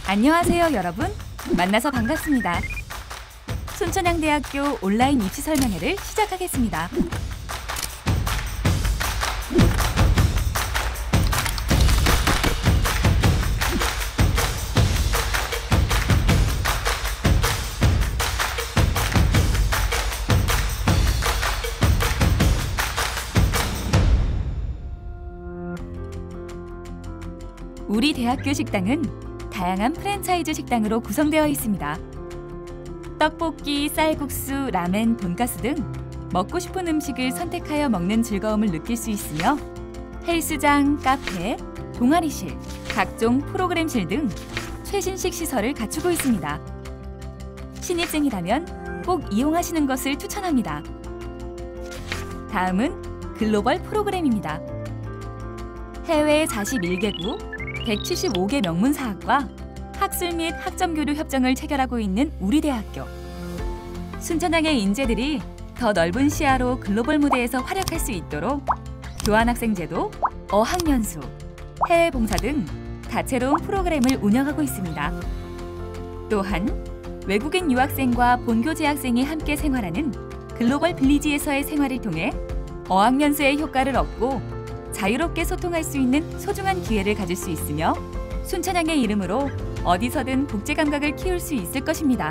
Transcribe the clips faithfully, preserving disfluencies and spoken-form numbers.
안녕하세요, 여러분. 만나서 반갑습니다. 순천향대학교 온라인 입시 설명회를 시작하겠습니다. 우리 대학교 식당은 다양한 프랜차이즈 식당으로 구성되어 있습니다. 떡볶이, 쌀국수, 라멘, 돈가스 등 먹고 싶은 음식을 선택하여 먹는 즐거움을 느낄 수 있으며 헬스장, 카페, 동아리실, 각종 프로그램실 등 최신식 시설을 갖추고 있습니다. 신입생이라면 꼭 이용하시는 것을 추천합니다. 다음은 글로벌 프로그램입니다. 해외 사십일 개국, 백칠십오 개 명문사학과 학술 및 학점교류 협정을 체결하고 있는 우리 대학교. 순천향의 인재들이 더 넓은 시야로 글로벌 무대에서 활약할 수 있도록 교환학생제도, 어학연수, 해외 봉사 등 다채로운 프로그램을 운영하고 있습니다. 또한 외국인 유학생과 본교 재학생이 함께 생활하는 글로벌 빌리지에서의 생활을 통해 어학연수의 효과를 얻고 자유롭게 소통할 수 있는 소중한 기회를 가질 수 있으며 순천향의 이름으로 어디서든 국제 감각을 키울 수 있을 것입니다.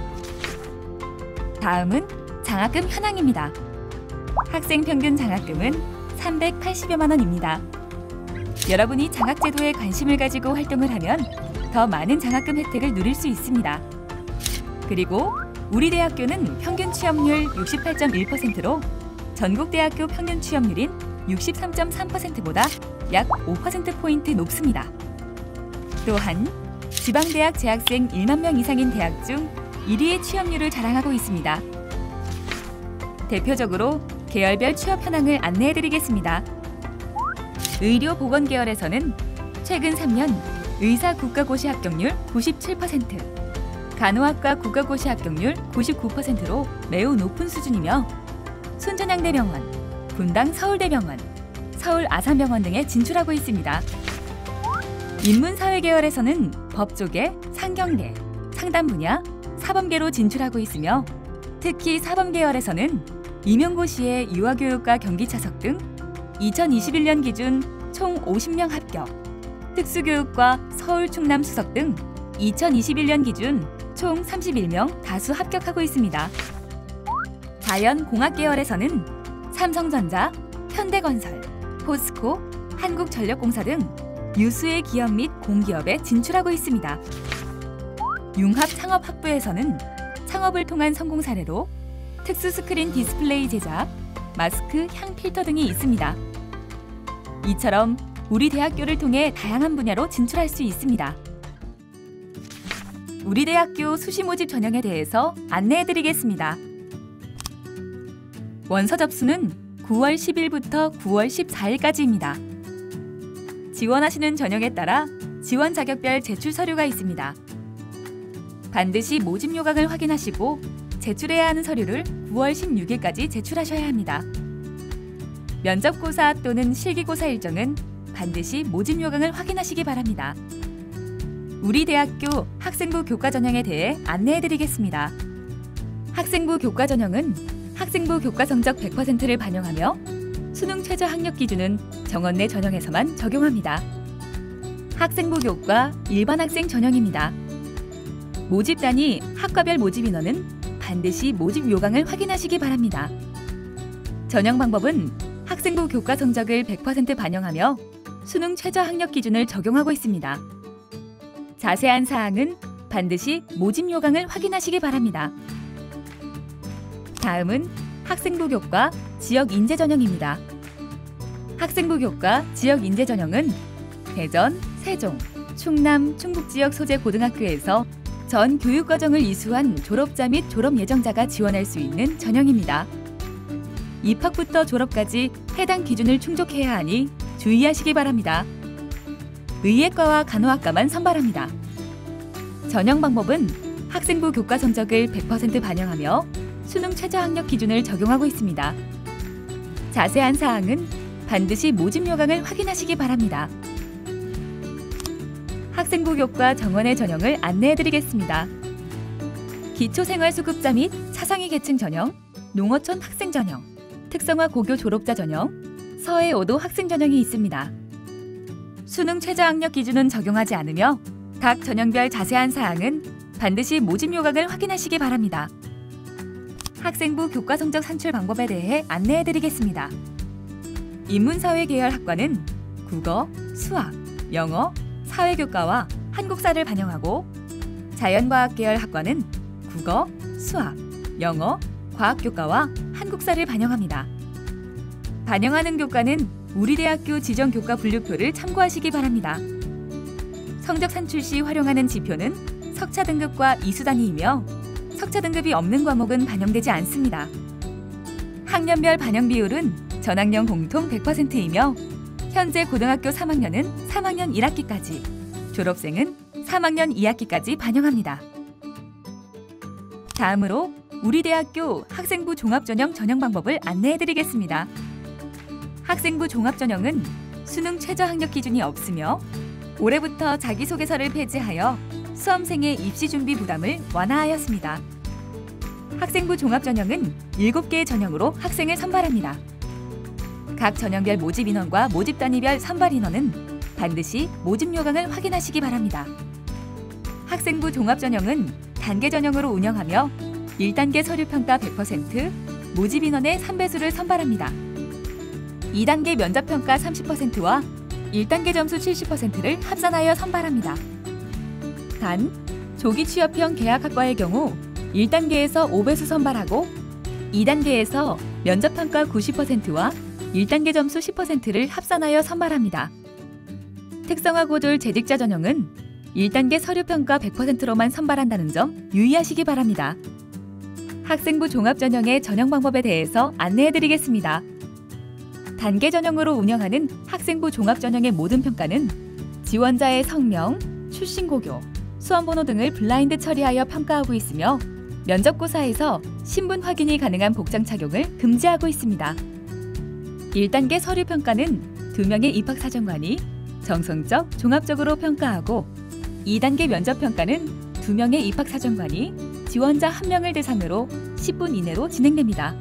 다음은 장학금 현황입니다. 학생 평균 장학금은 삼백팔십여만 원입니다. 여러분이 장학제도에 관심을 가지고 활동을 하면 더 많은 장학금 혜택을 누릴 수 있습니다. 그리고 우리 대학교는 평균 취업률 육십팔 점 일 퍼센트로 전국 대학교 평균 취업률인 육십삼 점 삼 퍼센트보다 약 오 퍼센트포인트 높습니다. 또한 지방대학 재학생 일만 명 이상인 대학 중 일 위의 취업률을 자랑하고 있습니다. 대표적으로 계열별 취업 현황을 안내해드리겠습니다. 의료보건 계열에서는 최근 삼 년 의사 국가고시 합격률 구십칠 퍼센트, 간호학과 국가고시 합격률 구십구 퍼센트로 매우 높은 수준이며 순천향대병원, 분당 서울대병원, 서울 아산병원 등에 진출하고 있습니다. 인문사회 계열에서는 법조계, 상경계, 상담 분야, 사범계로 진출하고 있으며 특히 사범 계열에서는 임용고시의 유아교육과 경기차석 등 이천이십일 년 기준 총 오십 명 합격, 특수교육과 서울 충남 수석 등 이천이십일 년 기준 총 삼십일 명 다수 합격하고 있습니다. 자연공학 계열에서는 삼성전자, 현대건설, 포스코, 한국전력공사 등 유수의 기업 및 공기업에 진출하고 있습니다. 융합창업학부에서는 창업을 통한 성공 사례로 특수 스크린 디스플레이 제작, 마스크, 향 필터 등이 있습니다. 이처럼 우리 대학교를 통해 다양한 분야로 진출할 수 있습니다. 우리 대학교 수시 모집 전형에 대해서 안내해드리겠습니다. 원서 접수는 구월 십일부터 구월 십사일까지입니다. 지원하시는 전형에 따라 지원 자격별 제출 서류가 있습니다. 반드시 모집 요강을 확인하시고 제출해야 하는 서류를 구월 십육일까지 제출하셔야 합니다. 면접고사 또는 실기고사 일정은 반드시 모집 요강을 확인하시기 바랍니다. 우리 대학교 학생부 교과 전형에 대해 안내해드리겠습니다. 학생부 교과 전형은 학생부 교과 성적 백 퍼센트를 반영하며 수능 최저 학력 기준은 정원 내 전형에서만 적용합니다. 학생부 교과 일반 학생 전형입니다. 모집단위 학과별 모집 인원은 반드시 모집 요강을 확인하시기 바랍니다. 전형 방법은 학생부 교과 성적을 백 퍼센트 반영하며 수능 최저 학력 기준을 적용하고 있습니다. 자세한 사항은 반드시 모집 요강을 확인하시기 바랍니다. 다음은 학생부 교과 지역 인재 전형입니다. 학생부 교과 지역 인재 전형은 대전, 세종, 충남, 충북 지역 소재 고등학교에서 전 교육과정을 이수한 졸업자 및 졸업 예정자가 지원할 수 있는 전형입니다. 입학부터 졸업까지 해당 기준을 충족해야 하니 주의하시기 바랍니다. 의예과와 간호학과만 선발합니다. 전형 방법은 학생부 교과 성적을 백 퍼센트 반영하며 수능 최저 학력 기준을 적용하고 있습니다. 자세한 사항은 반드시 모집 요강을 확인하시기 바랍니다. 학생부 교과 정원의 전형을 안내해드리겠습니다. 기초생활수급자 및 차상위 계층 전형, 농어촌 학생 전형, 특성화 고교 졸업자 전형, 서해 오 도 학생 전형이 있습니다. 수능 최저학력 기준은 적용하지 않으며 각 전형별 자세한 사항은 반드시 모집 요강을 확인하시기 바랍니다. 학생부 교과 성적 산출 방법에 대해 안내해드리겠습니다. 인문사회 계열 학과는 국어, 수학, 영어, 사회교과와 한국사를 반영하고 자연과학 계열 학과는 국어, 수학, 영어, 과학교과와 한국사를 반영합니다. 반영하는 교과는 우리 대학교 지정 교과 분류표를 참고하시기 바랍니다. 성적 산출 시 활용하는 지표는 석차 등급과 이수 단위이며 석차 등급이 없는 과목은 반영되지 않습니다. 학년별 반영 비율은 전학년 공통 백 퍼센트이며 현재 고등학교 삼 학년은 삼 학년 일 학기까지, 졸업생은 삼 학년 이 학기까지 반영합니다. 다음으로 우리 대학교 학생부 종합전형 전형 방법을 안내해드리겠습니다. 학생부 종합전형은 수능 최저학력 기준이 없으며 올해부터 자기소개서를 폐지하여 수험생의 입시 준비 부담을 완화하였습니다. 학생부 종합전형은 일곱 개의 전형으로 학생을 선발합니다. 각 전형별 모집 인원과 모집 단위별 선발 인원은 반드시 모집 요강을 확인하시기 바랍니다. 학생부 종합전형은 단계 전형으로 운영하며 일 단계 서류평가 백 퍼센트, 모집 인원의 삼 배수를 선발합니다. 이 단계 면접평가 삼십 퍼센트와 일 단계 점수 칠십 퍼센트를 합산하여 선발합니다. 단, 조기 취업형 계약학과의 경우 일 단계에서 오 배수 선발하고 이 단계에서 면접평가 구십 퍼센트와 일 단계 점수 십 퍼센트를 합산하여 선발합니다. 특성화 고졸 재직자 전형은 일 단계 서류평가 백 퍼센트로만 선발한다는 점 유의하시기 바랍니다. 학생부 종합전형의 전형 방법에 대해서 안내해드리겠습니다. 단계 전형으로 운영하는 학생부 종합전형의 모든 평가는 지원자의 성명, 출신 고교, 수험번호 등을 블라인드 처리하여 평가하고 있으며 면접고사에서 신분 확인이 가능한 복장 착용을 금지하고 있습니다. 일 단계 서류평가는 두 명의 입학사정관이 정성적, 종합적으로 평가하고 이 단계 면접평가는 두 명의 입학사정관이 지원자 한 명을 대상으로 십 분 이내로 진행됩니다.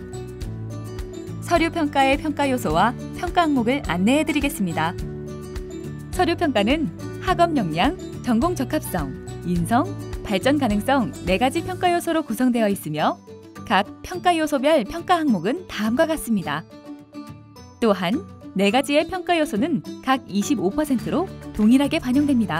서류평가의 평가 요소와 평가 항목을 안내해드리겠습니다. 서류평가는 학업 역량, 전공 적합성, 인성, 발전 가능성 네 가지 평가 요소로 구성되어 있으며 각 평가 요소별 평가 항목은 다음과 같습니다. 또한 네 가지의 평가 요소는 각 이십오 퍼센트로 동일하게 반영됩니다.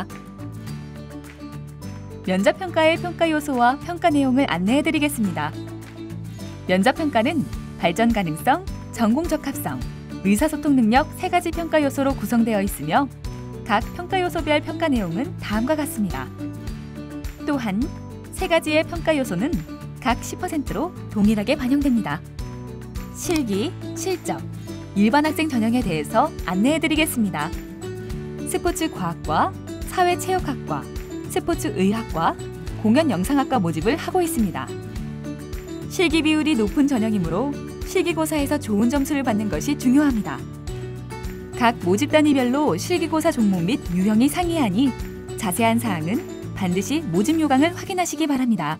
면접평가의 평가 요소와 평가 내용을 안내해드리겠습니다. 면접평가는 발전 가능성, 전공 적합성, 의사소통 능력 세 가지 평가 요소로 구성되어 있으며 각 평가 요소별 평가 내용은 다음과 같습니다. 또한 세 가지의 평가 요소는 각 십 퍼센트로 동일하게 반영됩니다. 실기, 실적, 일반 학생 전형에 대해서 안내해드리겠습니다. 스포츠과학과, 사회체육학과, 스포츠의학과, 공연영상학과 모집을 하고 있습니다. 실기 비율이 높은 전형이므로 실기고사에서 좋은 점수를 받는 것이 중요합니다. 각 모집 단위별로 실기고사 종목 및 유형이 상이하니 자세한 사항은 반드시 모집 요강을 확인하시기 바랍니다.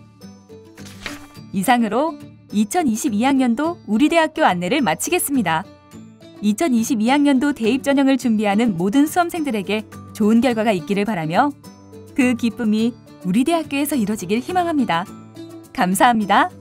이상으로 이천이십이 학년도 우리 대학교 안내를 마치겠습니다. 이천이십이 학년도 대입 전형을 준비하는 모든 수험생들에게 좋은 결과가 있기를 바라며 그 기쁨이 우리 대학교에서 이뤄지길 희망합니다. 감사합니다.